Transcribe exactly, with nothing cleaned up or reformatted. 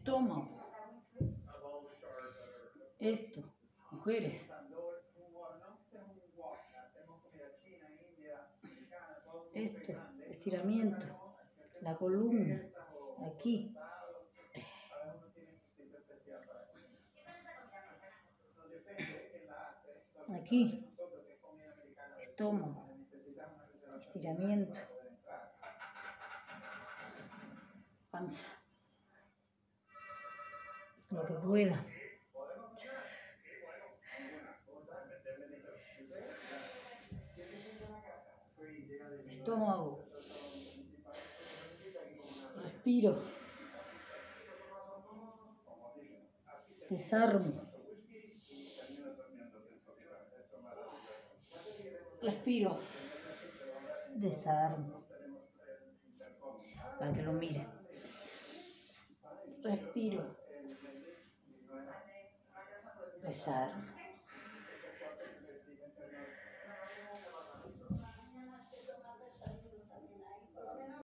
estómago. Esto, mujeres. Esto, estiramiento. La columna, aquí. Aquí. Estómago. Estiramiento. Panza. Lo que pueda. Estómago. Respiro. Desarmo. Respiro. Desarmo. Para que lo miren. Respiro. Desarmo.